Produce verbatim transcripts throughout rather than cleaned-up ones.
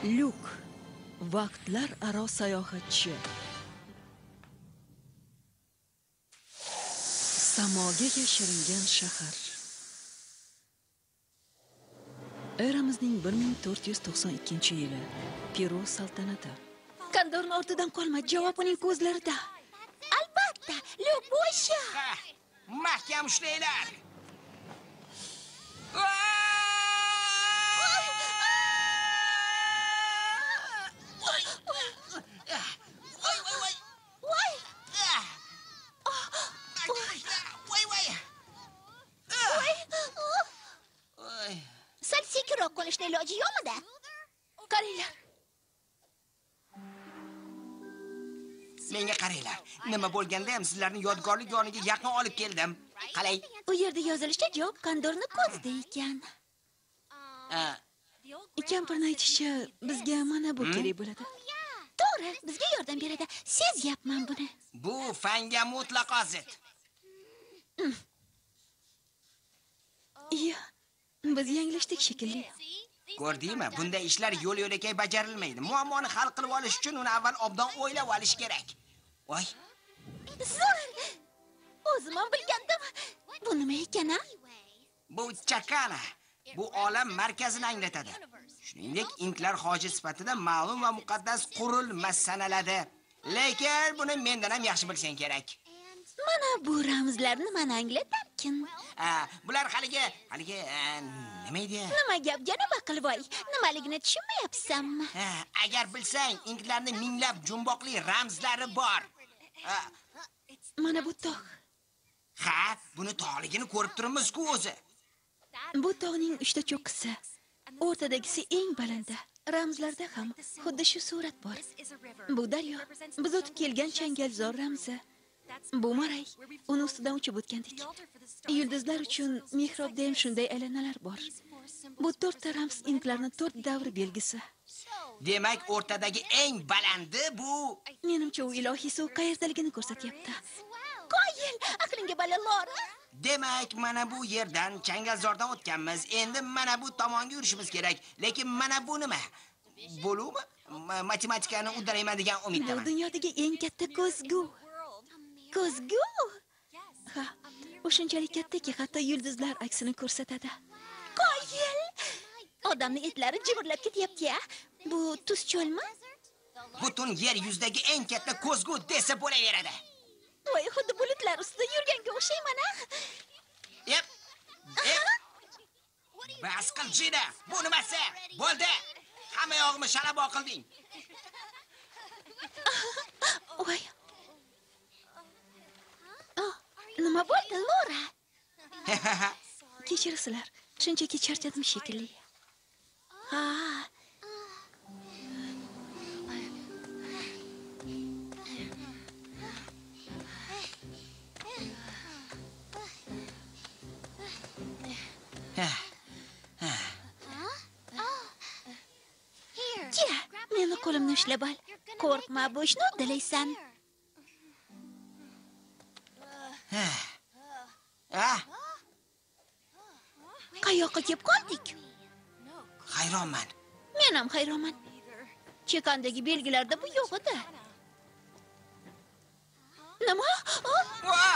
Lyuk, vaqtlar aro sayohatchi. Samoga yashiringan shahar. Eramizning bir ming to'rt yuz to'qson ikkinchi yili. Peru saltanati. Kandorning ortidan qolma, javob uning ko'zlarida. Albatta, Lyuk bu o'sha. Mahkam ushlanglar. Sal sekinroq qo'nishning iloji yo'qmi-da? Qaranglar. Menga qaranglar. Nima bo'lganda ham sizlarni yodgorlik yoniga yaqin olib keldim. Qalay? U yerda yozilishicha javob Kandorning ko'zida ekan. Kampirning aytishicha, bizga mana bu kerak bo'ladi. To'g'ri, bizga yordam beradi. Sezyapman buni. Bu fanga mutlaqo zid. Iya, biz yanglishdik shekilli. Ko'rdingmi? Bunday ishlar yo'l-yo'lakay bajarilmaydi. Muammoni hal qilib olish uchun uni avval obdon o'ylab olish kerak. Voy. Zo'r. O'zim ham bilgandim. Bu nima ekan-a? Bu chakana. Bu olam markazini anglatadi. Shuningdek, inklar hoji sifatida ma'lum va muqaddas qurilma sanaladi. Lekin buni mendan ham yaxshi bilsang kerak. Mana bu ramzlarni mana anglatarkin. Ha, bular haligi, haligi nima edi? Nima gap, janob Aqlvoy? Nimaligini tushunmayapsanmi? Ha, agar bilsang, inklarning minglab jumboqli ramzlari bor. Ha, Mana bu tog'. ha, buni tog'ligini ko'rib turibmiz-ku o'zi. Bu tog'ning uchta cho'qqisi. O'rtadagisi eng balandi. Ramzlarda ham xuddi shu surat bor. Bu daryo. Biz o'tib kelgan changalzor ramzi. Bu maray. Uni ustidan uchib o'tgandik. Yulduzlar uchun mehrobda ham shunday aylanalar bor. Bu to'rtta ramz inklarning to'rt davr belgisi. Demak, o'rtadagi eng balandi bu. Menimcha, u ilohiy suv qayerdaligini ko'rsatyapti. Qoyil, aqlingga balalar. Demak, mana bu yerdan changalzordan o'tganmiz. Endi mana bu tomonga yurishimiz kerak. Lekin mana bu nima? Bo'lumi? Matematikani uddalayman degan Bu umiddaman. dunyodagi eng katta ko'zgu. Ko'zgu? Ha, u shunchalik kattaki, hatto yulduzlar aksini ko'rsatadi. Qoyil. Odamning etlari jimirlab ketyapti-ya. Bu tuz cho'lmi? Butun yer yuzidagi eng katta ko'zgu desa bo'laveradi. Voy, xuddi bulutlar ustida yurganga o'xshayman-a. Yep. Yep. Bas qil, Jina. Bu nimasi? Bo'ldi. Hamma yog'imni shalabo qilding. Voy, Oh, nima bo'ldi, Lora? kechirasizlar. Shunchaki charchadim shekilli. Ha. Kira, meni qo'limni ushlab ol. Qo'rqma, bu ishni uddalaysan. Ah, Qayoqqa kelib qoldik? hayronman. Men ham hayronman. Chekandagi belgilarda bu yo'q edi. Nima? Oh, Va!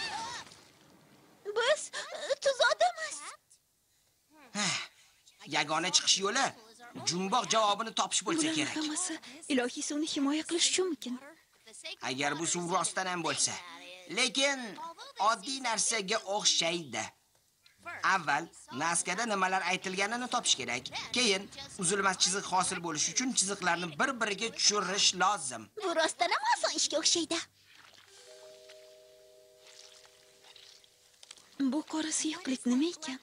biz tuzodamiz. Yagona chiqish yo'li jumboq javobini topish bo'lsa Bularning kerak. hammasi ilohiy suvni himoya qilish uchun mumkin. Agar bu suv rostdan ham bo'lsa. Lekin oddiy narsaga o'xshaydi. Avval naskada nimalar aytilganini topish kerak. Keyin uzilmas chiziq hosil bo'lish uchun chiziqlarni bir-biriga tushirish lozim. Bu rostdan ham oson ishga o'xshaydi. Bu qora suyuqlik nima ekan?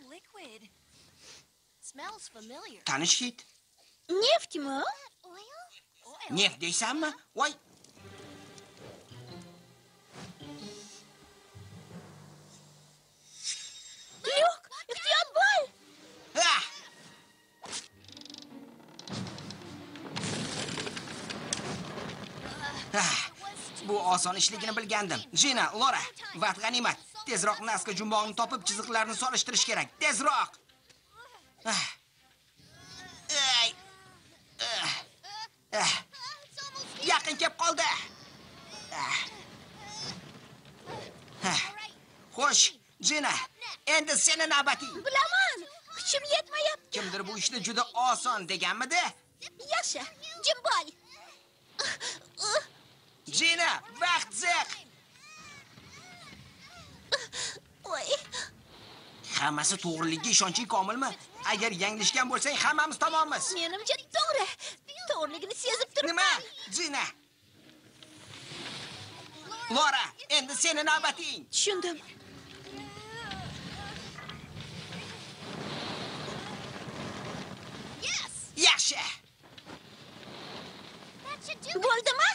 Tanish hid. Neftmi? Neft deysanmi? Voy. Lyuk, ehtiyot bo'l. Ah! Ah, bu oson ishligini bilgandim. Jina, Lora, vaqt g'animat. Tezroq naska jumbog'ini topib chiziqlarni solishtirish kerak. Tezroq. Ah. Ay. Ah. seni navbating. Bilaman, kuchim yetmayapti. Kimdir bu ishni juda oson deganmidi? Yaxshi, jim bo'l. Jina, vaqt ziq. Voy. Hammasi to'g'riligiga ishonching komilmi? Agar yanglishgan bo'lsang, hammamiz tomonmiz. Menimcha to'g'ri. To'g'riligini sezib turibman. Nima? Jina. Lora, endi seni navbating. Tushundim. Yaxshi. Bo'ldimi?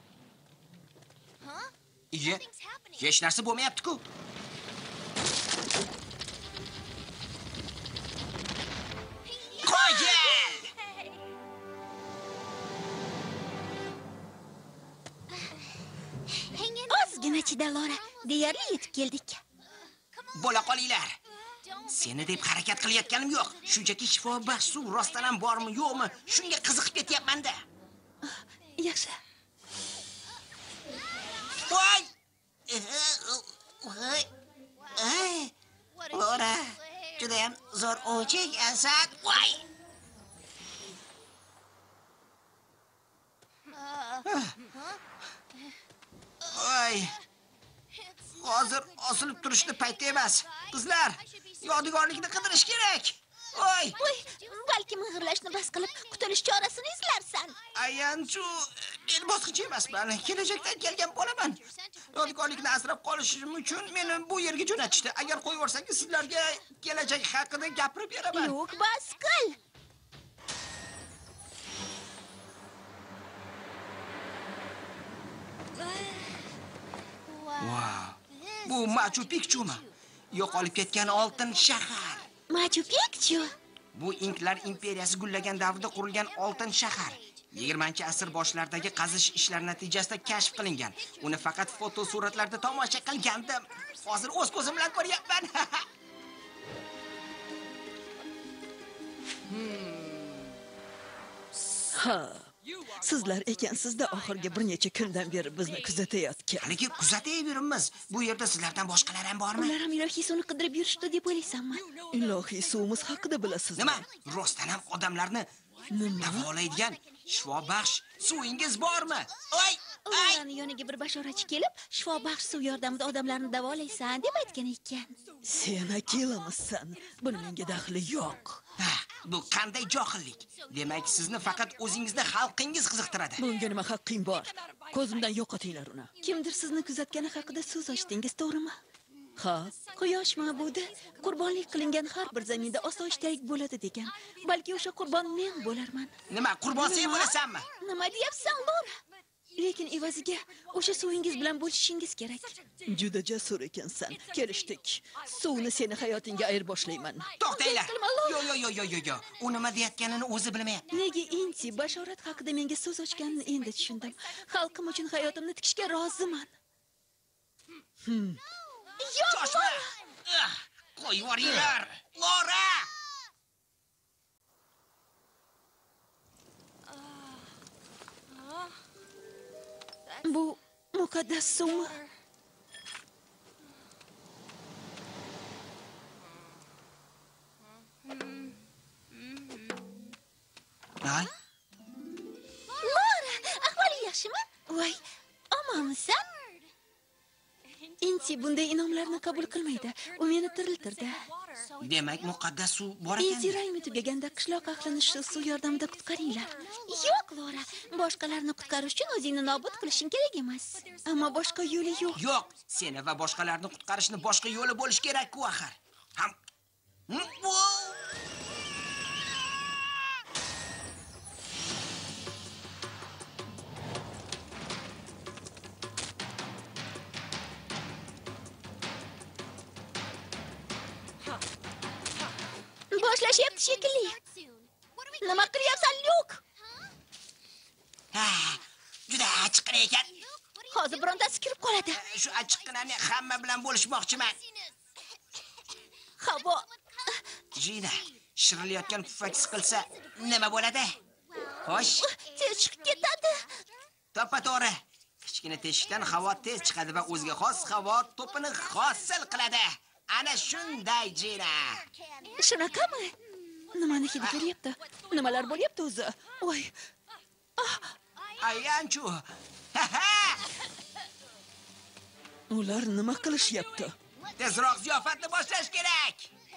Iye, hech narsa bo'lmayapti-ku. Qo'yil! Ozgina chida, Lora. Deyarli yetib keldik. Bo'la qolinglar. Seni deb harakat qilayotganim yo'q. Shunchaki shifobaxsh suv rostdan ham bormi, yo'qmi? Shunga qiziqib ketyapman-da. Yaxshi. Voy! Voy! Ay! Lora, juda ham zo'r o'chak asad. Voy! Voy! Hozir osilib turishni payti emas. Qizlar, yodgorlikni qidirish kerak. Voy! Voy, balki ming'irlashni bas qilib, qutulish chorasini izlarsan. Ayanchu, men boshqacha emasman. Kelajakdan kelgan bo'laman. Yodgorlikni asrab qolishim uchun meni bu yerga jo'natishdi. Agar qo'yib yuborsangiz, sizlarga kelajak haqida gapirib beraman. Yo'q, bas qil. Wow. Bu Machu Picchu'mi? Yo'qolib ketgan oltin shahar. Machu Picchu. Bu Inklar imperiyasi gullagan davrda qurilgan oltin shahar. yigirmanchi asr boshlaridagi qazish ishlari natijasida kashf qilingan. Uni faqat fotosuratlarda tomosha qilgandim. Hozir o'z ko'zim bilan ko'ryapman. Ha. Sizlar ekansizda oxirgi bir necha kundan beri bizni kuzatayotgan. Haligi kuzatayveramiz. Bu yerda sizlardan boshqalar ham bormi? Ular ham ilohiy suvni qidirib yurishdi deb o'ylaysanmi? Ilohiy suvimiz haqida bilasizmi? Nima? Rostdan ham odamlarni davolaydigan shifobaxsh suvingiz bormi? Oy! Ay! Ularning yoniga bir bashoratchi kelib, shifobaxsh suv yordamida odamlarni davolaysan deb aytgan ekan. Sen akilamisan. Buni menga daxli yo'q. Ha, bu qanday johillik? Demak, sizni faqat o'zingizni xalqingiz qiziqtiradi. Bunga nima haqqing bor? Ko'zimdan yo'qotinglar uni. Kimdir sizni kuzatgani haqida so'z ochdingiz, to'g'rimi? Ha, quyosh ma'budi qurbonlik qilingan har bir zaminda osoyishtalik bo'ladi degan. Balki o'sha qurbon men bo'larman. Nima, qurbon sen bo'lasanmi? Nima deyapsan, Lora? Lekin evaziga o'sha suvingiz bilan bo'lishingiz kerak. Juda jasur ekansan. Kelishdik. Suvni seni hayotingga ayirboshlayman. To'xtanglar. Yo yo yo yo yo yo. U nima deyotganini o'zi bilmayapti. Nega Inti bashorat haqida menga so'z ochganini endi tushundim. Xalqim uchun hayotimni tikishga roziman. Hmm. Shoshma. Qo'yib yuboringlar. Lora! Bu muqaddas suvmi? Ay, Lora, ahvoling yaxshimi? Voy, Omonmisan? Inti bunday inomlarni qabul qilmaydi. U meni tiriltirdi. demak muqaddas suv bor Inti ekan. raymi tugaganda qishloq ahlini shu suv yordamida qutqaringlar. Yo'q, Lora. Boshqalarni qutqarish uchun o'zingni nobud qilishing kerak emas. Ammo boshqa yo'li yo'q. Yo'q, seni va boshqalarni qutqarishni boshqa yo'li bo'lish kerak-ku axir. Ham. Boshlashyapti shekilli. Nima qilyapsan, Lyuk? Ha, juda achchiqqina ekan. Hozir birontasi kirib qoladi. Shu achchiqqinani hamma bilan bo'lishmoqchiman. Havo. Jina, shirilayotgan pufak siqilsa nima bo'ladi? Xo'sh, Tez chiqib ketadi. to'ppa-to'g'ri. Kichkina teshikdan havo tez chiqadi va o'ziga xos havo to'pini hosil qiladi. Ana shunday Jina. Shunaqami? Nimani hidi kelyapti? Nimalar bo'lyapti o'zi? Voy. Ayanchu. Ular nima qilishyapti? Tezroq ziyofatni boshlash kerak.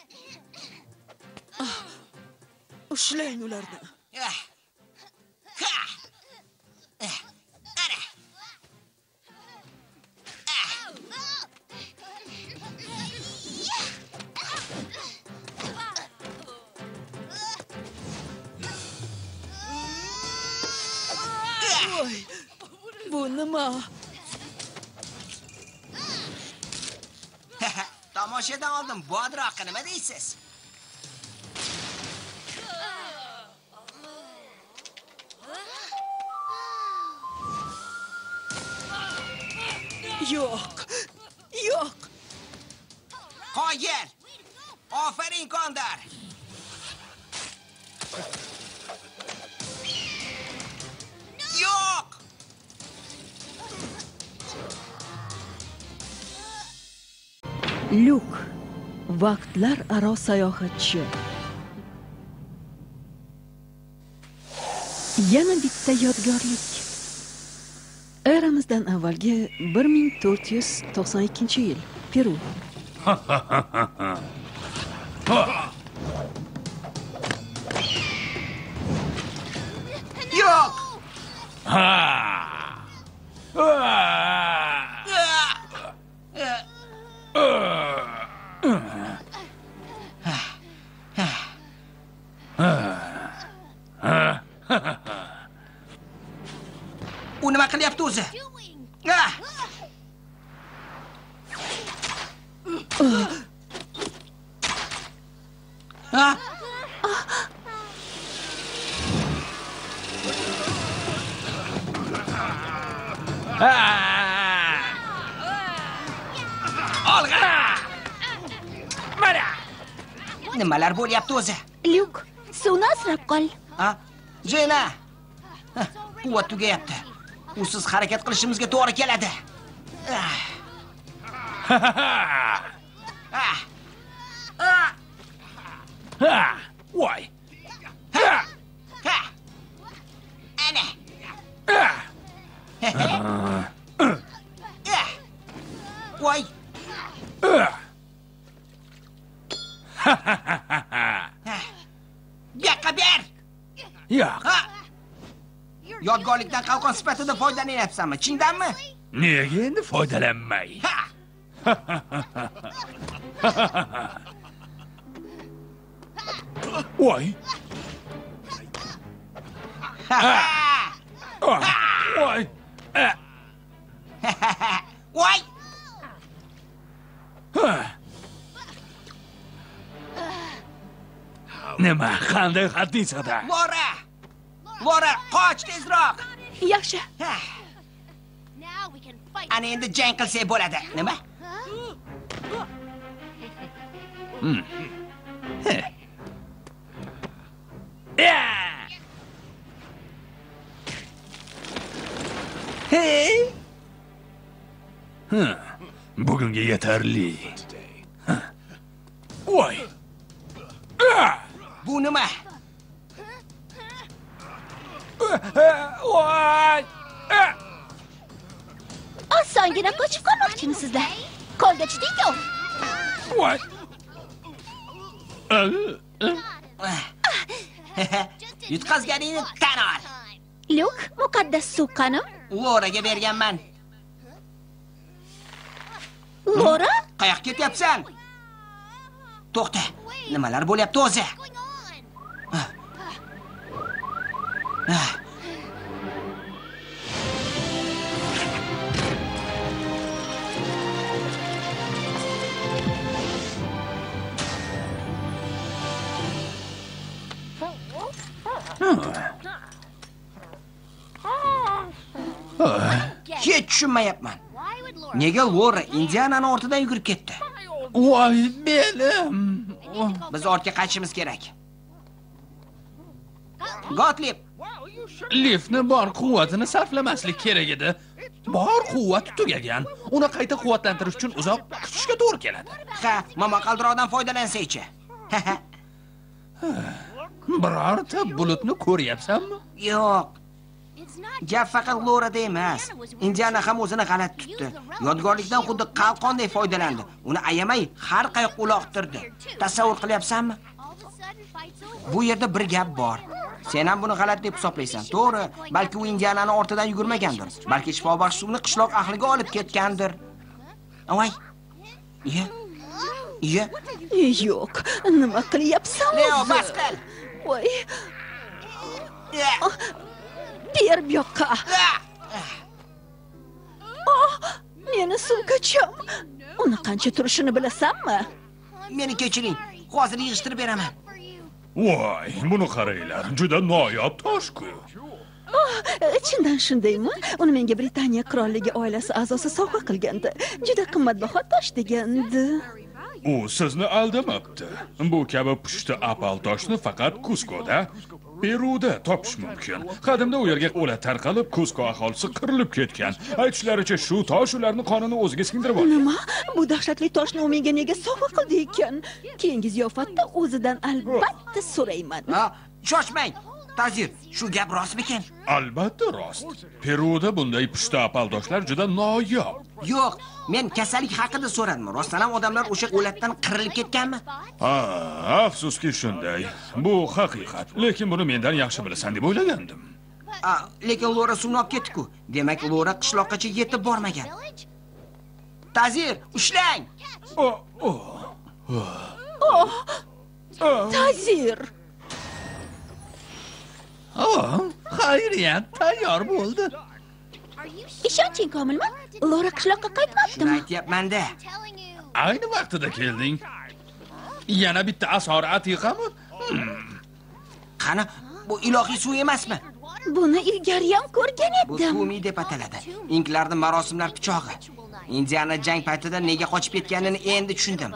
Ushlang ularni. Voy. Bu nima? Tomoshadan oldin bodroqqa nima deysiz? Yo'q. Yo'q. Qoyil. Ofarin Kondor. Yo'q. Lyuk, vaqtlar aro sayohatchi. Yana bitta yodgorlik. Eramizdan avvalgi bir ming to'rt yuz to'qson ikkinchi yil, Peru. Yo'q. U nima qilyapti o'zi? Ha? Olg'a! Mana! Nimalar bo'lyapti o'zi? Lyuk, suvni asrab qol. Ha? Jina! Quvvat tugayapti. Usiz harakat qilishimizga to'g'ri keladi. Voy. Ana. Voy. Yo'qqa ber. Yo'q. Yodgorlikdan qalqon sifatida foydalanyapsanmi? Chindanmi? Nega endi foydalanmay? Voy. Voy. Voy. Nima? Qanday hadding sig'di? Lora! Lora, qoch tezroq! Yaxshi. Ana endi jang qilsak bo'ladi. Nima? Hey! Bugunga yetarli. Voy. Bu nima? Voy. Osongina qochib qolmoqchimisizlar? Qo'lga tuting-ku. Voy. Yutqazganingni tan ol. Lyuk, muqaddas suv qanim. Loraga berganman. Lora? Qayoqqa ketyapsan? To'xta. Nimalar bo'lyapti o'zi? Hech tushunmayapman. Nega Lora Indianani ortidan yugurib ketdi? Voy belim. Biz ortga qaytishimiz kerak. Gotlib. Liftni bor quvvatini sarflamaslik kerak edi. Bor quvvati tugagan. Uni qayta quvvatlantirish uchun uzoq kutishga to'g'ri keladi. Ha, momaqaldiroqdan foydalansa-chi. Birorta bulutni ko'ryapsanmi? Yo'q. Gap faqat Lorada emas. Indiana ham o'zini g'alati tutdi. Yodgorlikdan xuddi qalqondek foydalandi. Uni ayamay har qayoqqa uloqtirdi. Tasavvur qilyapsanmi? Bu yerda bir gap bor. Sen ham buni g'alati deb hisoblaysan. To'g'ri, balki u Indianani ortidan yugurmagandir. Balki shifobaxsh suvni qishloq ahliga olib ketgandir. Voy. Iya. Iya. Yo'q, nima qilyapsan? Leo, o'zi? bas qil. Voy. Ber bu yoqqa. Oh, meni sumkacham. Uni qancha turishini bilasanmi? Meni kechiring. Hozir yig'ishtirib beraman. Voy, buni qaranglar. Juda noyob tosh-ku. Chindan shundaymi? Uni menga Britaniya qirolligi oilasi a'zosi sovg'a qilgandi. Juda qimmatbaho tosh degandi. U sizni aldamabdi. Bu kabi pushti apal toshni faqat Kuskoda, Peruda topish mumkin. Qadimda u yerga o'lat tarqalib, Kusko aholisi qirilib ketgan. Aytishlaricha shu tosh ularning qonini o'ziga singdirib olgan. Nima? Bu dahshatli toshni u menga nega sovg'a qildi ekan? Keyingi ziyofatda o'zidan albatta so'rayman. Ha, shoshmang. Tazir, shu gap rostmikan? Albatta rost. Peruda bunday pushti apal toshlar juda noyob. Yo'q, men kasallik haqida so'radim. Rostdan ham odamlar o'sha o'latdan qirilib ketganmi? Ha, afsuski shunday. Bu haqiqat. Lekin buni mendan yaxshi bilasan deb o'ylagandim. A, lekin Lora suvni olib ketdi-ku. Demak, Lora qishloqqacha yetib bormagan. Tazir, ushlang. Oh, oh. Tazir. Oh, xayriyat tayyor bo'ldi. Ishonching komilmi? Lora qishloqqa Shuni qaytmabdimi? aytyapman-da. Ayni vaqtida kelding. Yana bitta asor atiqami? Qani, bu ilohiy suv emasmi? Buni ilgari ham ko'rgan Bu edim. Tumi deb ataladi. Inklarning marosimlar pichog'i. Indiana jang paytida nega qochib ketganini endi tushundim.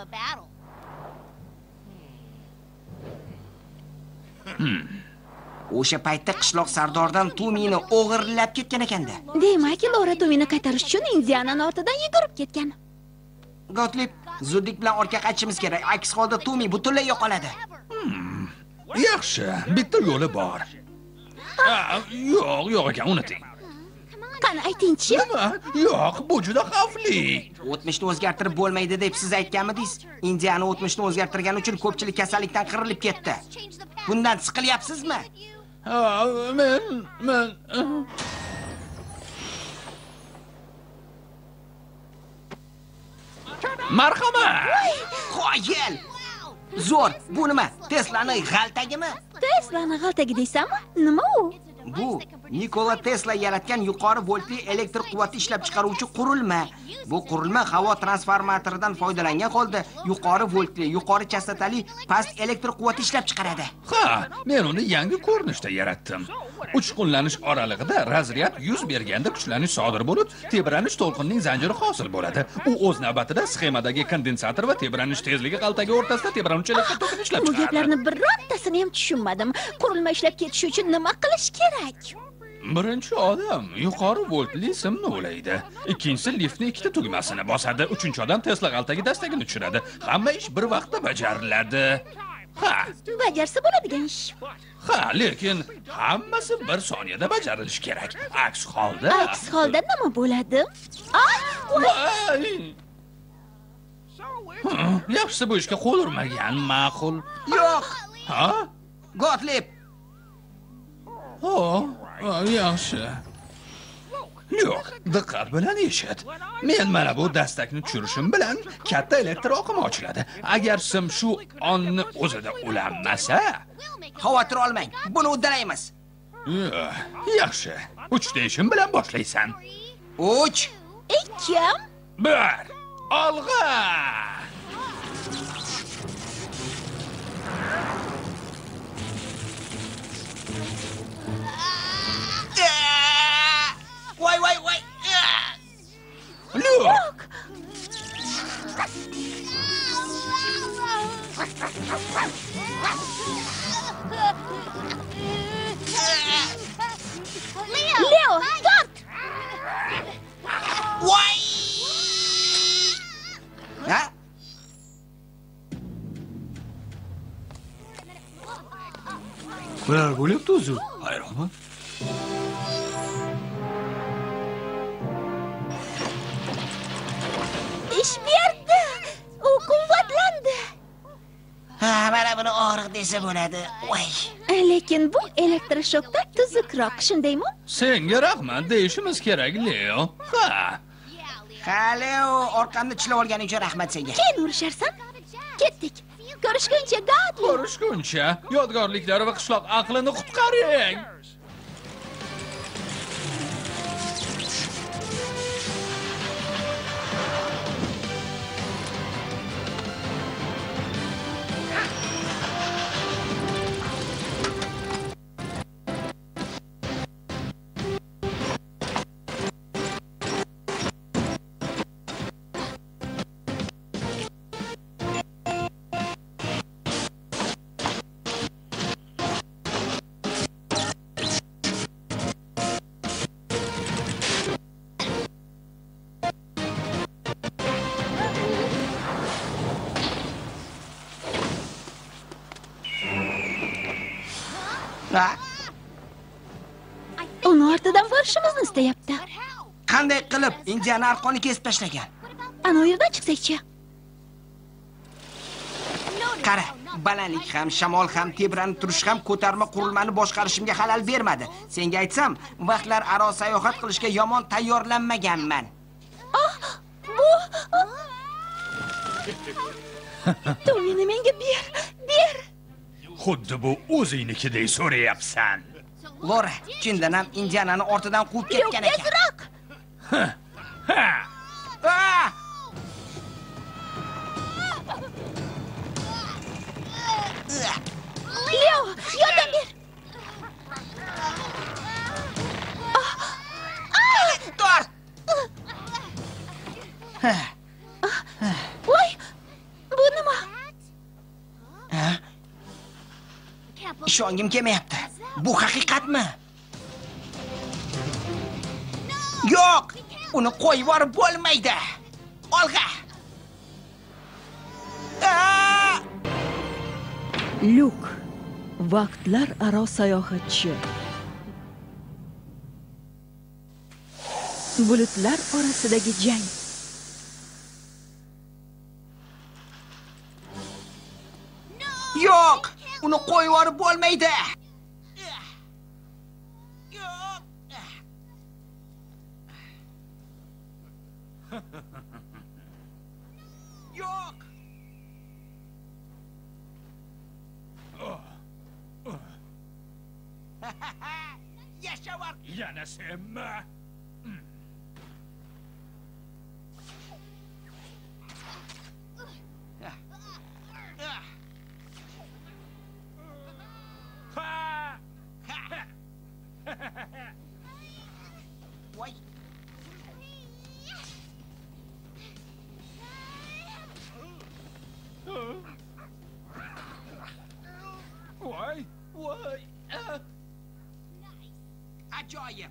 O'sha paytda qishloq sardordan Tumini o'g'irlab ketgan ekanda. Demak, Lora Tumini qaytarish uchun Indianani ortidan yugurib ketgan. Gotlib, zudlik bilan orqa qaytishimiz kerak. Aks holda Tumi butunlay yo'qoladi. Yaxshi, bitta yo'li bor. Ah, yo'q, yo'q ekan, unuting. Qani aytingchi? Nima? Yo'q, bu juda xavfli. O'tmishni o'zgartirib bo'lmaydi deb siz aytganmidingiz? Indiana o'tmishni o'zgartirgani uchun ko'pchilik kasallikdan qirilib ketdi. Bundan siqilyapsizmi? Ha, men, men... Marhamat! Qoyil! Zo'r, bu nima? Tesla'ning g'altagimi? Tesla'ni g'altagi deysanmi? Nima u? Bu Nikola Tesla yaratgan yuqori voltli elektr quvvati ishlab chiqaruvchi qurilma. Bu qurilma havo transformatoridan foydalangan holda yuqori voltli, yuqori chastotali past elektr quvvati ishlab chiqaradi. Ha, men uni yangi ko'rinishda yaratdim. Uchqunlanish oralig'ida razryad yuz berganda kuchlanish sodir bo'lib, tebranish to'lqinning zanjiri hosil bo'ladi. U o'z navbatida sxemadagi kondensator va tebranish tezligi qaltagi o'rtasida tebranuvchi elektr tokini ishlab Bu chiqaradi. gaplarni birortasini ham tushunmadim. Qurilma ishlab ketishi uchun nima qilish kerak? Birinchi odam yuqori voltli simni ulaydi. Ikkinchisi liftni ikkita tugmasini bosadi. Uchinchi odam Tesla g'altagi dastagini tushiradi. Hamma ish bir vaqtda bajariladi. Ha, Bajarsa bo'ladigan ish. ha, lekin hammasi bir soniyada bajarilishi kerak. Aks holda... Aks holda nima bo'ladi? Ah, Voy! Hmm, Yaxshisi bu ishga qo'l urmagan ma'qul. Yo'q, Ha? Gotlib. Oh, yaxshi. Yo'q, diqqat bilan eshit. Men mana bu dastakni tushirishim bilan katta elektr oqimi ochiladi. Agar sim shu onni o'zida ulanmasa, Xavotir olmang. Buni uddalaymiz. eh, yaxshi. uch deyishim bilan boshlaysan. uch, ikki. bir, olg'a! voy voy voy. Yo'q. Leo, tort! Bular bo'lyapti o'zi. Hayronman. Ish berdi. U quvvatlandi. Ha, mana buni og'riq desa bo'ladi. Voy. Lekin bu elektroshokdan tuzukroq, shundaymi? Senga rahmat deyishimiz kerak, Leo. Ha. Ha, Leo, orqamni tishlab olganing uchun rahmat senga. Keyin urisharsan. Ketdik. Ko'rishguncha, Gadli. Ko'rishguncha, yodgorliklar va qishloq aqlini qutqaring. Ha? Uni ortidan borishimizni istayapti. Qanday qilib Indiyani arqonni kesib tashlagan? Ana u yerdan chiqsak-chi? Qara, balandlik ham, shamol ham, tebranib turish ham ko'tarma qurilmani boshqarishimga xalal bermadi. Senga aytsam, vaqtlar aro sayohat qilishga yomon tayyorlanmaganman. Bu Tomini menga ber, ber. Xuddi bu o'zingnikidek so'rayapsan. Lora, chindan ham Indianani ortidan quvib ketgan ekan. Tezroq. Ha. Ha. Ah! Leo, yordam ber. Tor! Voy, bu nima? Ha? Ishongim kelmayapti. Bu haqiqatmi? Yo'q, uni qo'yib yuborib bo'lmaydi. Olg'a. Lyuk, vaqtlar aro sayohatchi. Bulutlar orasidagi jang. Yo'q, uni qo'yib yuborib bo'lmaydi. Yo'q. Yasha vaqt. Yana senmi? Voy. Voy, voy. Ajoyib.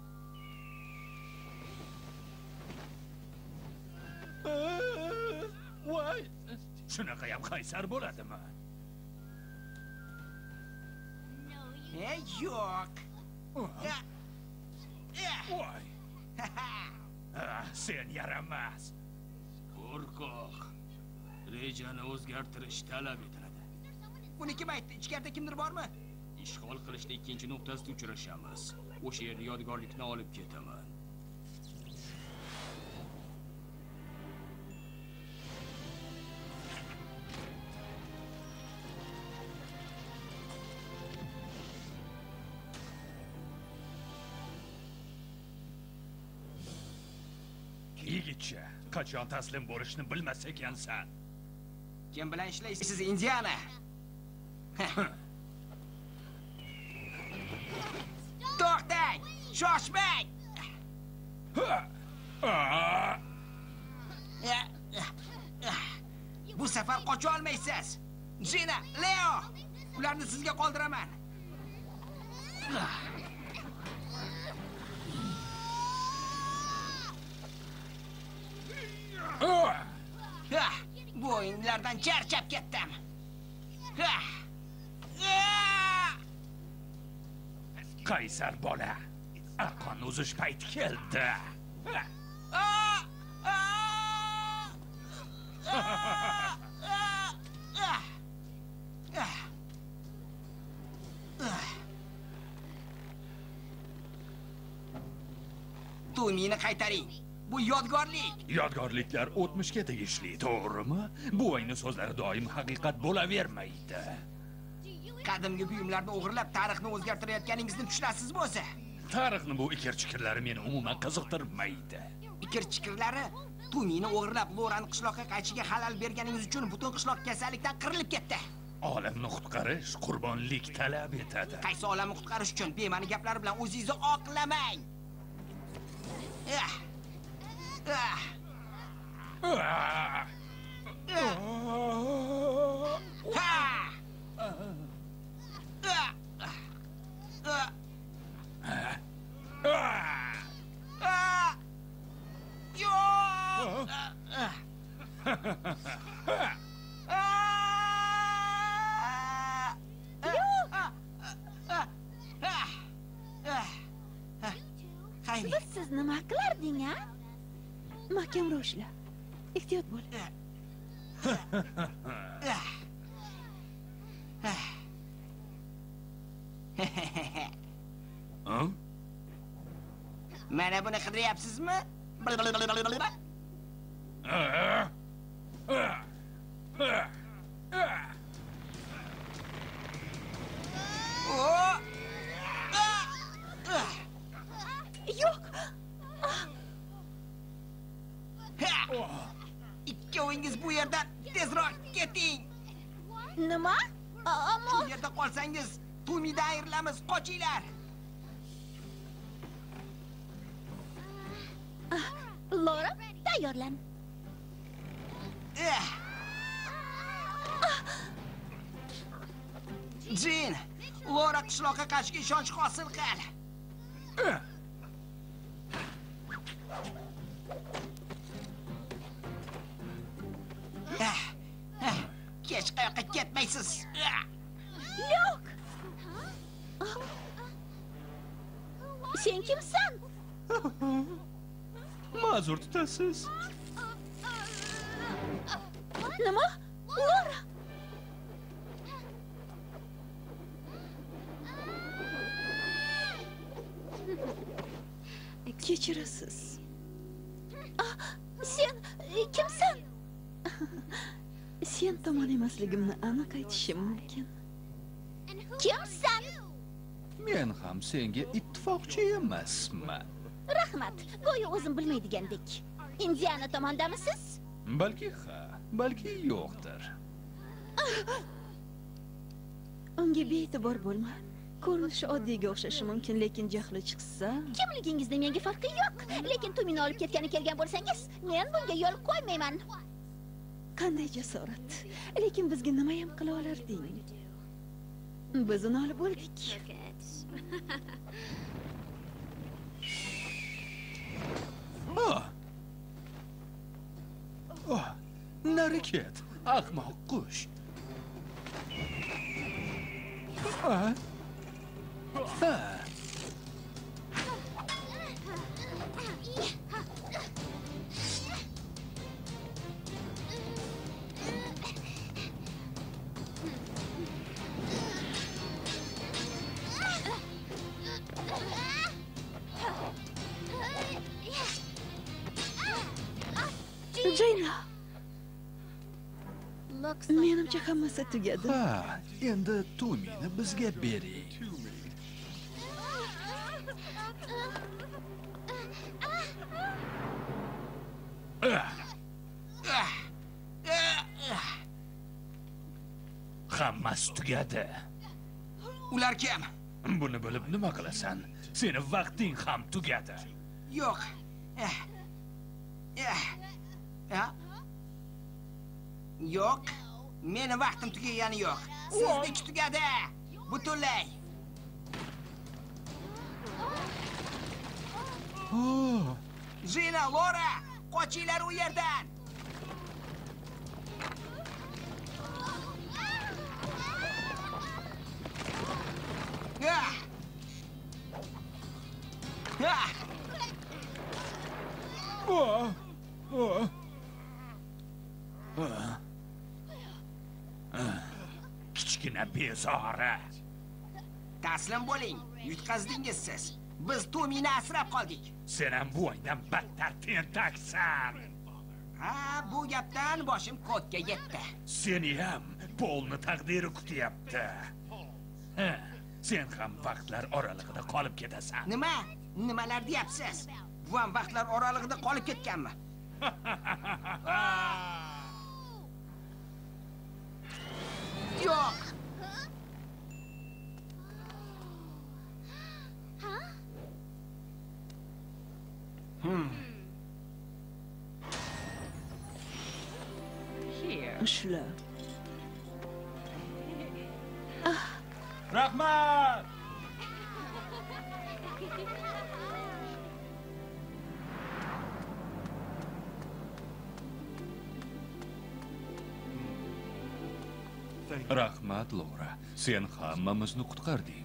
Voy. Shunaqa ham qaysar bo'ladimi? Hey, yo'q. Voy. Ah, sen yaramas. Qo'rqoq. Rejani o'zgartirish talab etiladi. Buni kim aytdi? Ichkarida kimdir bormi? Ishg'ol qilishda ikkinchi nuqtasida uchrashamiz. O'sha yerga yodgorlikni olib ketaman. Yigitcha, qachon taslim bo'lishni bilmas ekansan. Kim bilan ishlaysiz, Indiana? To'xtang! Shoshmang! Bu safar qocha olmaysiz. Jina, Leo, ularni sizga qoldiraman. Bu o'yinlardan charchab ketdim. Qaysar bola. Arqonni uzish payti keldi. To'ymini qaytaring. Bu yodgorlik. Yodgorliklar o'tmishga tegishli, to'g'rimi? Bu ayni so'zlari doim haqiqat bo'lavermaydi. Qadimgi buyumlarni o'g'irlab tarixni o'zgartirayotganingizni tushunasizmi o'zi? Tarixni bu ikir-chikirlari meni umuman qiziqtirmaydi. Ikir-chikirlari To'ymini o'g'irlab Lorani qishloqqa qaytishiga xalal berganingiz uchun butun qishloq kasallikdan qirilib ketdi. Olamni qutqarish qurbonlik talab etadi. Qaysi olamni qutqarish uchun bema'ni gaplar bilan o'zingizni oqlamang. Ah. Ah. Ha! Biz siz nima qilarding, ha? Mahkamroq ishla. Ehtiyot bo'l. Mana buni qidiryapsizmi? Yo'q. Ikkovingiz bu yerdan tezroq keting. Nima? Ammo Bu yerda qolsangiz, To'ymidan ayrilamiz, qochinglar. Lora, tayyorlan. Jin, Lora qishloqqa qaytishga ishonch hosil qil. Kech qayoqqa ketmaysiz. Yo'q. Sen kimsan? Ma'zur tutasiz. Nima? Lora. Kechirasiz. Sen kimsan? Sen tomon emasligimni aniq aytishim mumkin. Kimsan? Men ham senga ittifoqchi emasman. Rahmat. Go'yo o'zim bilmaydigandek. Indiana tomondamisiz? Balki ha, balki yo'qdir. Unga bee'tibor bo'lma. Ko'rinishi oddiyga o'xshashi mumkin, lekin jahli chiqsa, Kimligingizning menga farqi yo'q. Lekin To'ymini olib ketgani kelgan bo'lsangiz, men bunga yo'l qo'ymayman. qanday jasorat. Lekin bizga nima ham qila olarding? Biz uni olib bo'ldik. Oh. Oh, nari ket, ahmoq qush. Ah. Ha. Jayna. Menimcha hammasi tugadi. Ha, endi To'ymini bizga bering. Hammasi tugadi. Ular kim? Buni bilib nima qilasan? Seni vaqting ham tugadi. Yo'q. Eh. Eh. Ha? Yo'q. Meni vaqtim tugagani yo'q. Sizniki tugadi. Butunlay. Oh, Jina, Lora, qochinglar u yerdan. Ah! Oh, oh. Ah. Ah. Kichkina bezora. Taslim bo'ling, yutqazdingiz siz. Biz Tomini asrab qoldik. Sen ham buvangdan battar tentaksan. Ha, bu gapdan boshim ko'kka yetdi. Seni ham Polni taqdiri kutyapti. Ha, sen ham vaqtlar oralig'ida qolib ketasan. Nima? Nimalar deyapsiz? Bu ham vaqtlar oralig'ida qolib ketganmi? Yo'q. Hmm. Ushla. Rahmat! Rahmat, Laura. Sen hammamizni qutqarding.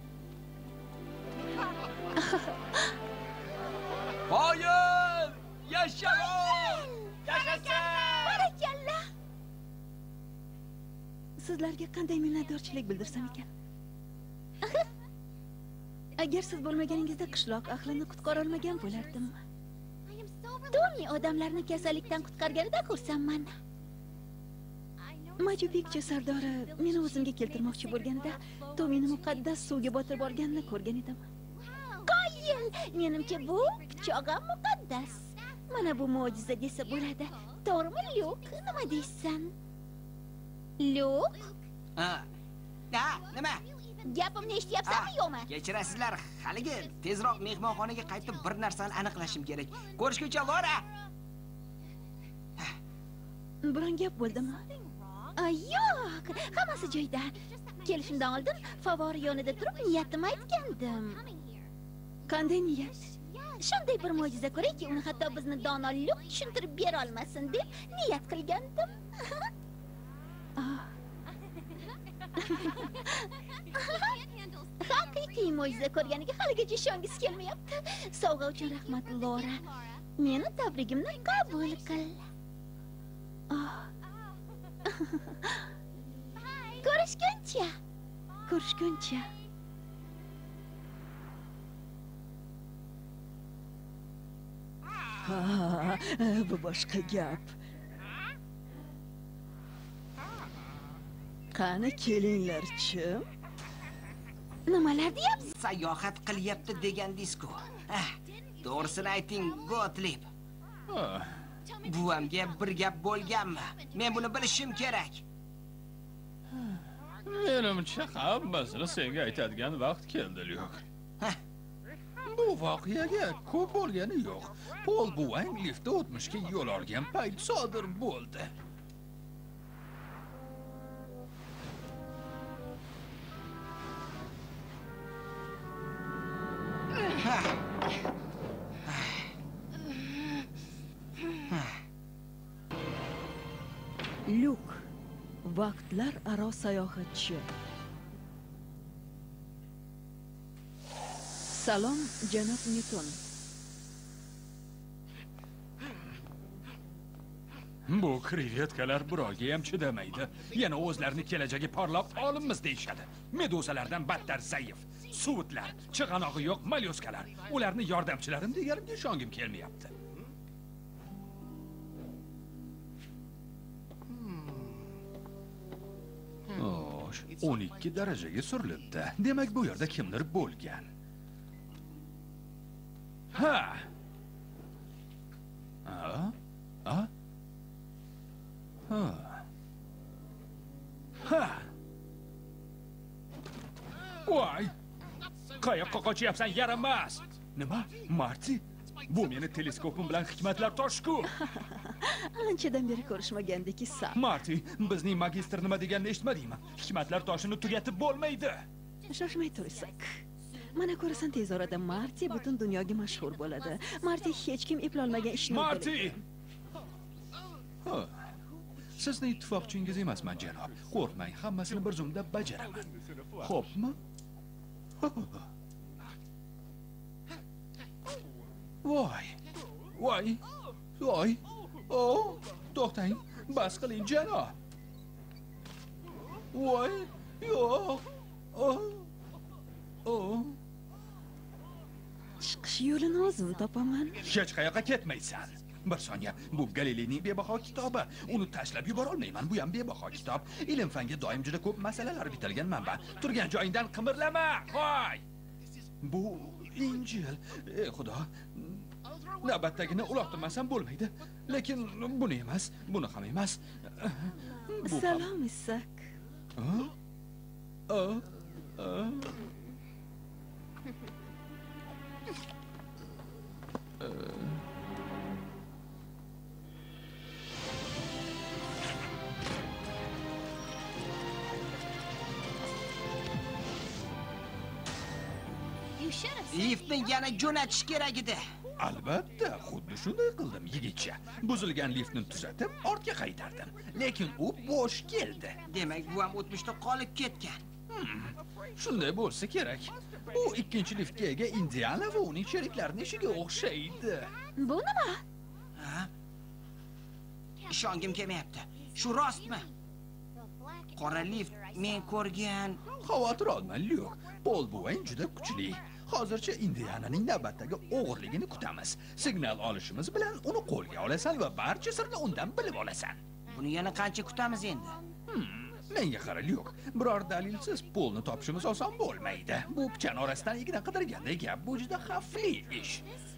Hayır! Yaşasın! Yaşasın! Barakalla! Sizlarga qanday minnatdorchilik bildirsam ekan? Agar siz bo'lmaganingizda qishloq ahlini qutqara olmagan bo'lardim. Tomi odamlarni kasallikdan qutqarganida xursandman. Machu Picchu sardori meni o'zimga keltirmoqchi bo'lganda, Tomini muqaddas suvga botirib olganini ko'rgan edim. Qoyil! Menimcha bu pichog'im muqaddas. Mana bu mo'jiza desa bo'ladi. To'g'rimi, Lyuk? Nima deysan? Lyuk? Ha. Ha, nima? Gapimni eshityapsanmi yo'qmi? Kechirasizlar, haligi tezroq mehmonxonaga qaytib bir narsani aniqlashim kerak. Ko'rishguncha, Laura. Biron gap bo'ldimi? Ay, yo'q, hammasi joyida. Kelishimdan oldin favor yonida turib niyatimni aytgandim. Qanday niyat? Shunday bir mo'jiza ko'rayki, uni hatto bizni dono Lyuk tushuntirib bera olmasin deb niyat qilgandim. Haqiqiy mo'jiza ko'rganiga haligacha ishongisi kelmayapti. Sovg'a uchun rahmat, Laura. Meni tabrigimni qabul qil. Ko'rishguncha. Ko'rishguncha. Ha, bu boshqa gap. Qani kelinglar-chi? Nimalar deyapsiz? Sayohat qilyapti degandingiz-ku. Ha, to'g'risini ayting, Gottlieb. Ah, Buvamga bir gap bo'lganmi? Men buni bilishim kerak. menimcha hammasini senga aytadigan vaqt keldi, Lyuk. Hah. Bu voqeaga ko'p bo'lgani yo'q. Pol buvang liftda o'tmishga yo'l olgan payt sodir bo'ldi. Lyuk, vaqtlar aro sayohatchi. Salom, janob Newton. Bu krevetkalar birovga ham chidamaydi. Yana o'zlarini kelajagi porloq olimmiz deyishadi. Meduzalardan battar zaif. Suvutlar, chig'anog'i yo'q mollyuskalar. Ularni yordamchilarim deganimga ishongim kelmayapti. Xo'sh, o'n ikki darajaga surilibdi. Demak, bu yerda kimdir bo'lgan. Ha. Ha? Ha? Ha. Ha. Voy! Qayoqqa qochyapsan, yaramas? Nima? Marti? Bu meni teleskopim bilan hikmatlar toshku. Anchadan beri ko'rishmagandik-ki, sap. Marti, bizning magistr nima deganini eshitmadingmi? Hikmatlar toshini tugatib bo'lmaydi. Shoshmay tursak. Mana ko'rasan, tez orada Marti butun dunyoga mashhur bo'ladi. Marti hech kim eplolmagan ishni Marti! Ha. Sizni ittifoqchingiz emasman, janob. Qo'rqmang, hammasini bir zumda bajaraman. Xo'pmi? Voy. Voy. Voy. Oh, to'xtang. Bas qiling, janob. Voy. Yo'q. Oh. Oh. Chiqish yo'lini o'zim topaman. Hech qayoqqa ketmaysan. Bir soniya, bu Galileyning bebaho kitobi. Uni tashlab yubora olmayman. Bu ham bebaho kitob. Ilm fanga doim juda ko'p masalalar bitilgan manba. Turgan joyingdan qimirlama. Voy. Bu Injil. Ey Xudo. Navbatdagini uloqtirmasam bo'lmaydi. Lekin buni emas, buni ham emas. Bu Salom, Isak. ham- Oh. Oh. Liftni yana jo'natish kerak edi. Albatta, xuddi shunday qildim yigitcha. Buzilgan liftni tuzatib, ortga qaytardim. Lekin u bo'sh keldi. Demak, bu ham o'tmishda qolib ketgan. Shunday bo'lsa kerak. Bu ikkinchi liftga ega Indiana va uning sheriklarining ishiga o'xshaydi. Bu nima? Ha? Ishongim kelmayapti. Shu rostmi? Qora lift men ko'rgan. Xavotir olma, Lyuk. Pol buvang juda kuchli. Hozircha Indiananing navbatdagi o'g'irligini kutamiz. Signal olishimiz bilan uni qo'lga olasan va barcha sirni undan bilib olasan. Buni yana qancha kutamiz endi? Menga qara, Lyuk. Biror dalilsiz Polni topishimiz oson bo'lmaydi. Bu pichan orasidan igna qidirgandek gap, bu juda xavfli ish.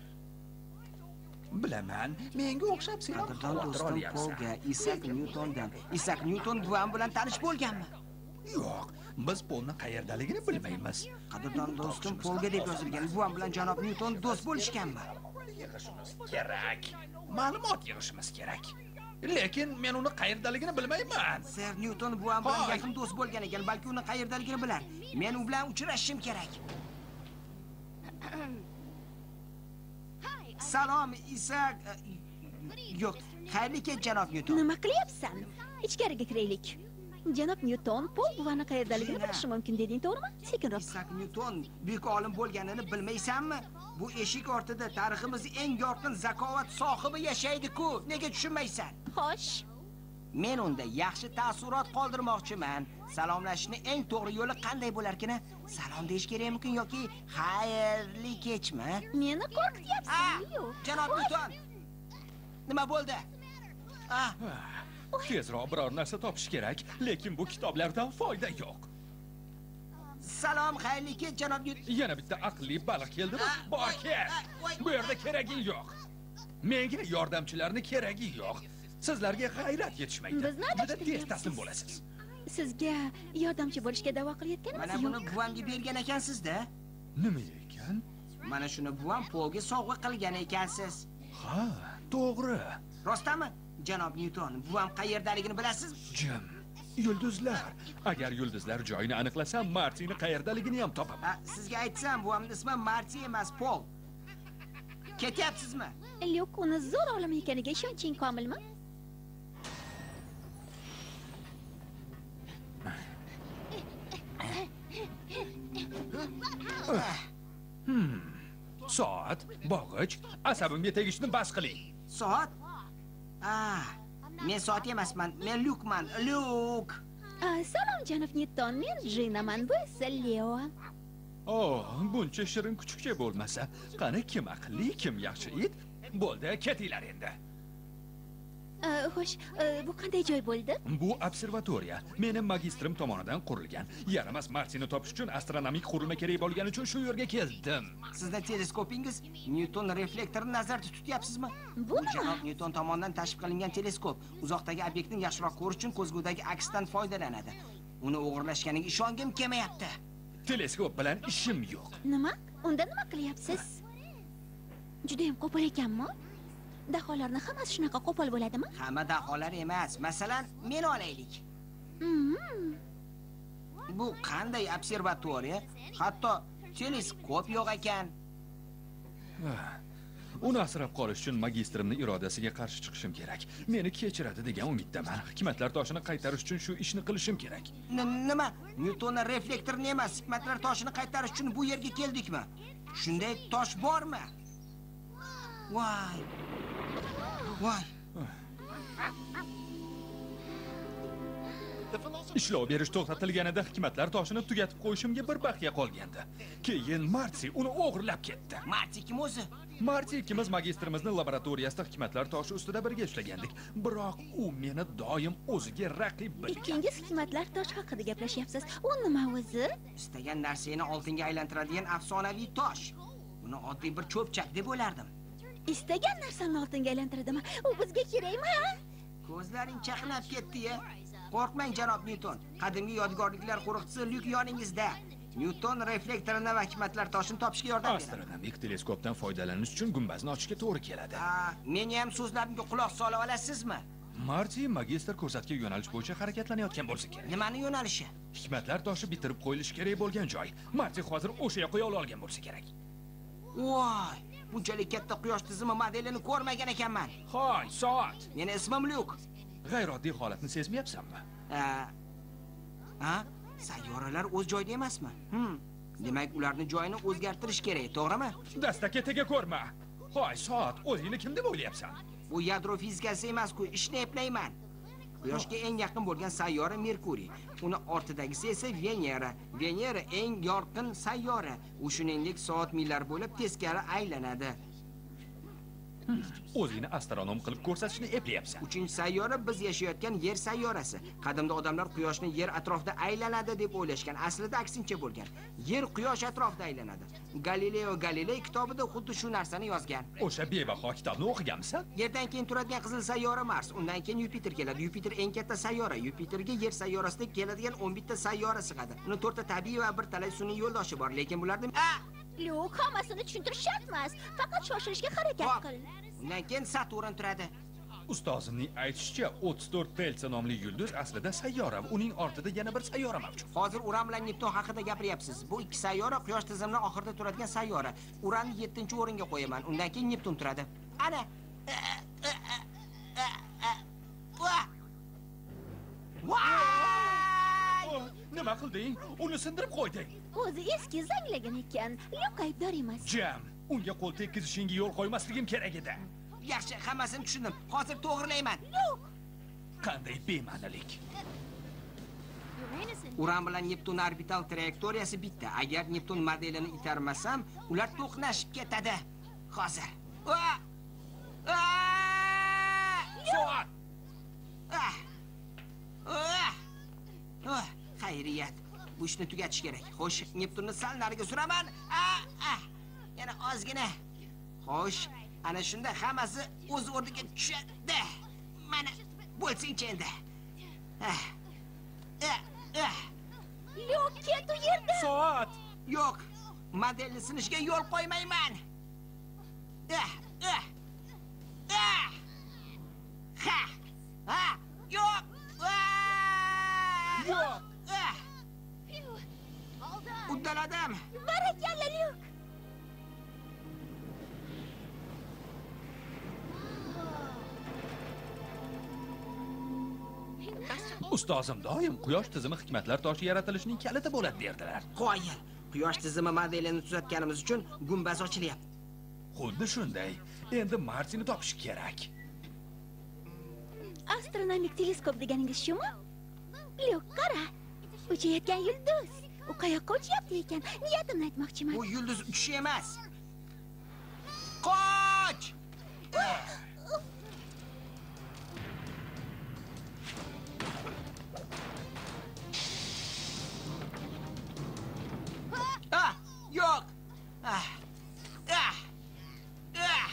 Bilaman, menga o'xshab sen ham Qadrdon xavotir do'stim olyapsan. Polga Isak Nyutondan. Isak Nyuton buvam bilan tanish bo'lganmi? Yo'q, biz Polni qayerdaligini bilmaymiz. Qadrdon do'stim Polga deb yozilgan. Buvam bilan janob Nyuton do'st bo'lishganmi? Yig'ishimiz kerak. Ma'lumot yig'ishimiz kerak. Lekin men uni qayerdaligini bilmayman. Ser Nyuton buvam bilan Hoy. yaqin do'st bo'lgan ekan, balki uni qayerdaligini bilar. Men u bilan uchrashishim kerak. Salom, Isak. Yo'q, xayrli kech janob Nyuton. Nima qilyapsan? Ichkariga kiraylik. Janob Nyuton, Pol buvani qayerdaligini Shina. bilishi mumkin deding, to'g'rimi? Sekinroq. Isak Nyuton buyuk olim bo'lganini bilmaysanmi? Bu eshik ortida tariximizning eng yorqin zakovat sohibi yashaydi-ku. Nega tushunmaysan? Xo'sh. Men unda yaxshi taassurot qoldirmoqchiman. Salomlashishning eng to'g'ri yo'li qanday bo'larkini? Salom deyish kerakmi yoki xayrli kechmi? Meni qo'rqityapsan. Ah, Yo'q. janob Nyuton. Nima bo'ldi? Ah, Tezroq biror narsa topish kerak, lekin bu kitoblardan foyda yo'q. salom, xayrli kech janob Nyuton. Yana bitta aqlli baliq keldimi? Ah, Bor voy, ket. ah, voy. Bu yerda keragi yo'q. Menga yordamchilarni keragi yo'q. Sizlarga g'ayrat yetishmaydi. Biz nima Juda tez qilyapsiz? taslim bo'lasiz. Sizga yordamchi bo'lishga da'vo qilayotganimiz Mana buni yo'q. buvamga bergan ekansizda. Nima ekan? Mana shuni buvam Polga sovg'a qilgan ekansiz. Ha, to'g'ri. Rostami? Janob Nyuton, buvam qayerdaligini bilasizmi? Jim, yulduzlar. Agar yulduzlar joyini aniqlasam, Martini qayerdaligini ham topaman. Ha, sizga aytsam, buvamning ismi Marti emas, Pol. Ketyapsizmi? Lyuk uni zo'r olim ekaniga ishonching komilmi? Soat, bog'ich, asabimga tegishni bas qiling. Soat? Ah, men soat emasman, men Lyukman, Lyuk. Ah, salom janob Nyuton, men Jinaman, bu esa Leo. Oh, buncha shirin kuchukcha bo'lmasa, qani kim aqlli, kim yaxshi it? Bo'ldi, ketinglar endi. Ah, xo'sh, ah, bu qanday joy bo'ldi? Bu observatoriya meni magistrim tomonidan qurilgan. Yaramas Martini topish uchun astronomik qurilma kerak bo'lgani uchun shu yerga keldim. Sizning teleskopingiz Nyuton reflektorini nazarda tutyapsizmi? Bu nima? janob Nyuton tomonidan tashkil qilingan teleskop. Uzoqdagi obyektni yaxshiroq ko'rish uchun ko'zgudagi aksdan foydalanadi. Uni o'g'irlashganiga ishongim kelmayapti. Teleskop bilan ishim yo'q. Nima? Unda nima qilyapsiz? Juda ham qo'pol ekanmi? Daholarni hammasi shunaqa qo'pol bo'ladimi? Hamma daholar emas. Masalan, meni olaylik. Hmm. Bu qanday observatoriya? Hatto teleskop yo'q ekan. Uni asrab qolish uchun magistrimning irodasiga qarshi chiqishim kerak. Meni kechiradi degan umiddaman. Hikmatlar toshini qaytarish uchun shu ishni qilishim kerak. N- Nima? Nyuton reflektorini emas, hikmatlar toshini qaytarish uchun bu yerga keldikmi? Shunday tosh bormi? Voy. Voy. Ishlov berish to'xtatilganida hikmatlar toshini tugatib qo'yishimga bir baqiya qolgandi. Keyin Marti uni o'g'irlab ketdi. Marti kim o'zi? Marti ikkimiz magistrimizni laboratoriyasida hikmatlar toshi ustida birga ishlagandik. Biroq u meni doim o'ziga raqib bilgan. Ikkingiz hikmatlar tosh haqida gaplashyapsiz. U nima o'zi? Istagan narsani oltinga aylantiradigan afsonaviy tosh. Buni oddiy bir cho'pchak deb o'ylardim. Istagan narsani oltinga aylantiradimi? U bizga kerakmi, ha? Ko'zlaring chaqnab ketdi-ya. Qo'rqmang, janob Nyuton. Qadimgi yodgorliklar qo'riqchisi Lyuk yoningizda. Nyuton reflektorini va hikmatlar toshini topishga yordam beradi. Astronomik teleskopdan foydalanish uchun gumbazni ochishga to'g'ri keladi. Ha, meni ham so'zlarimga quloq sola olasizmi? Marti magistr ko'rsatgan yo'nalish bo'yicha harakatlanayotgan bo'lsa kerak. Nimani yo'nalishi? Hikmatlar toshi bitirib qo'yilishi kerak bo'lgan joy. Marti hozir o'sha yoqqa yo'l olgan bo'lsa kerak. Voy, bunchalik katta quyosh tizimi modelini ko'rmagan ekanman. Hoy, soat. Meni ismim Lyuk. G'ayrioddiy holatni sezmayapsanmi? Ha? Ha? Sayyoralar o'z joyida emasmi? Hm. Demak, ularning joyini o'zgartirish kerak, to'g'rimi? Dastaka tega ko'rma. Hoy, soat, o'zingni kim deb o'ylayapsan? Bu yadro fizikasi emas-ku, ishni eplayman. Quyoshga eng yaqin bo'lgan sayyora Merkuriy. Uni ortidagisi esa Venera. Venera eng yorqin sayyora. U shuningdek soat millar bo'lib teskari aylanadi. O'zingni astronom qilib ko'rsatishni eplayapsan. Uchinchi sayyora biz yashayotgan Yer sayyorasi. Qadimda odamlar Quyoshni Yer atrofida aylanadi deb o'ylashgan. Aslida aksincha bo'lgan. Yer Quyosh atrofida aylanadi. Galileo Galiley kitobida xuddi shu narsani yozgan. O'sha bebaho kitobni o'qiganmisan? Yerdan keyin turadigan qizil sayyora Mars, undan keyin Yupiter keladi. Yupiter eng katta sayyora. Yupiterga Yer sayyorasidek keladigan o'n bitta sayyora sig'adi. Uni to'rtta tabiiy va bir talay sun'iy yo'ldoshi bor, lekin bularning Lyuk, hammasini tushuntirish shart emas. Faqat shoshilishga harakat qil. Undan keyin Saturn turadi. Ustozimning aytishicha, o'ttiz to'rt Pelsa nomli yulduz aslida sayyora va uning ortida yana bir sayyora mavjud. Hozir Uran bilan Neptun haqida gapiryapsiz. Bu ikki sayyora Quyosh tizimining oxirida turadigan sayyora. Uranni yettinchi o'ringa qo'yaman. Undan keyin Neptun turadi. Ana. Nima qilding? Uni sindirib qo'yding. O'zi eski zanglagan ekan. Lyuk aybdor emas. Jam, unga qo'l tekkizishingga yo'l qo'ymasligim kerak edi. Yaxshi, hammasini tushundim. Hozir to'g'rilayman. Lyuk! Qanday bema'nilik. Uran bilan Neptun orbital trayektoriyasi bitta. Agar Neptun modelini itarmasam, ular to'qnashib ketadi. Hozir. Soat! Xayriyat. Bu ishni tugatish kerak. Xo'sh, Neptunni sal nariga suraman. Yana ozgina. Xo'sh, ana shunda hammasi o'z o'rniga tushadi. Mana bo'lsin-chi endi. Lyuk, ket u yerdan. Soat! Yo'q, modelni sinishga yo'l qo'ymayman. Ha! Ha! Yo'q! Yo'q! Uddaladim. Barakalla, Lyuk. Ustozim doim quyosh tizimi hikmatlar toshi yaratilishining kaliti bo'ladi derdilar. Qo'yil. Quyosh tizimi modelini tuzatganimiz uchun gumbaz ochilyapti. Xuddi shunday. Endi Martini topish kerak. Astronomik teleskop deganingiz shumi? Lyuk, qara. Uchayotgan yulduz. U qayoqqa uchyapti ekan? Niyatimni aytmoqchiman. Bu yulduz uchishi emas. Qoch! Ah, yo'q. Ah. Ah. Ah.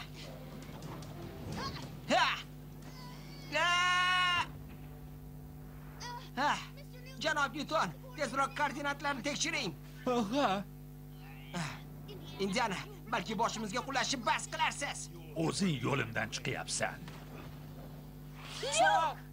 Ah. Ah. Janob Nyuton, tezroq koordinatlarni tekshiring. Ha. Indiana, balki boshimizga qulashib bas qilarsiz. O'zing yo'limdan chiqyapsan. So'q!